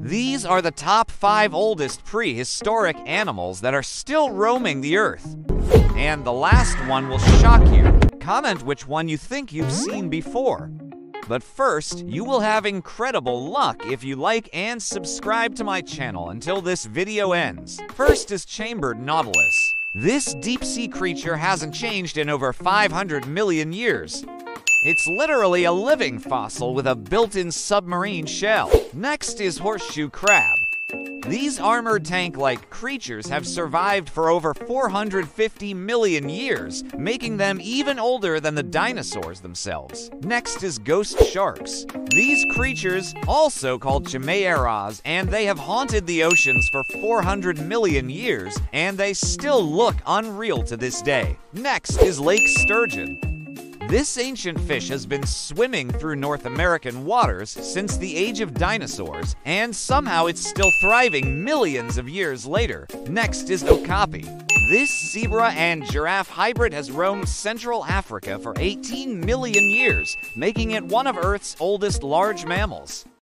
These are the top 5 oldest prehistoric animals that are still roaming the Earth. And the last one will shock you. Comment which one you think you've seen before. But first, you will have incredible luck if you like and subscribe to my channel until this video ends. First is chambered nautilus. This deep-sea creature hasn't changed in over 500 million years. It's literally a living fossil with a built-in submarine shell. Next is horseshoe crab. These armored tank-like creatures have survived for over 450 million years, making them even older than the dinosaurs themselves. Next is ghost sharks. These creatures, also called chimeras, and they have haunted the oceans for 400 million years, and they still look unreal to this day. Next is lake sturgeon. This ancient fish has been swimming through North American waters since the age of dinosaurs, and somehow it's still thriving millions of years later. Next is okapi. This zebra and giraffe hybrid has roamed Central Africa for 18 million years, making it one of Earth's oldest large mammals.